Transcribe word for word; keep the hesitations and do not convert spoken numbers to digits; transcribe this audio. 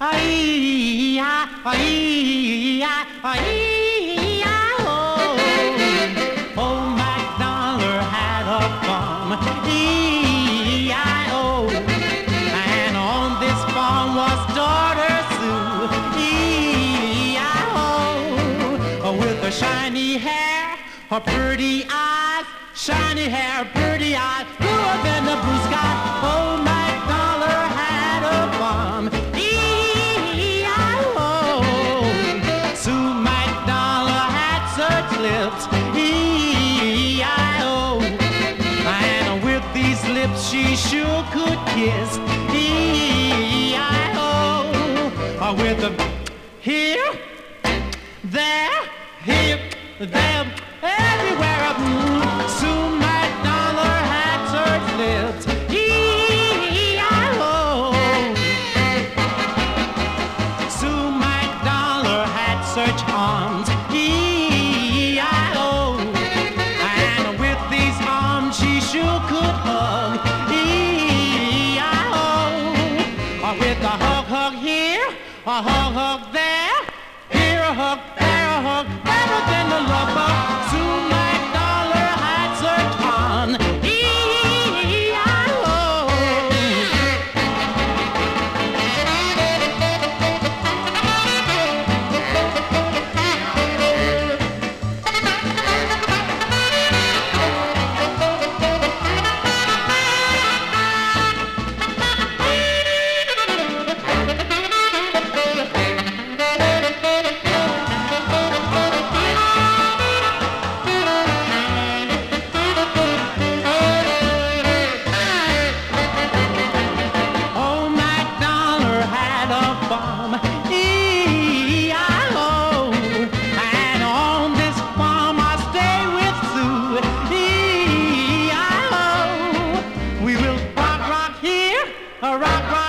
Old MacDonald had a farm, E I O, and on this farm was daughter Sue, E I O, with her shiny hair, her pretty eyes, shiny hair, pretty eyes, bluer than the blue sky. Old MacDonald had a farm, E I O. Sue MacDonald had such lips, E I O, and with these lips she sure could kiss, E I O, with a here, there, here, there, everywhere. Mm, Sue MacDonald had such lips, E I O. Sue MacDonald had such arms, E I O, and with these arms she sure could hug, E I O, with a hug, hug here, a hug, hug there, here a hug, there a hug, better than the love bug. Sue MacDonald had such arms, E I O. Old MacDonald had a farm, E I O, and on this farm I stay with Sue, E I O. We will rock, rock here, a rock, rock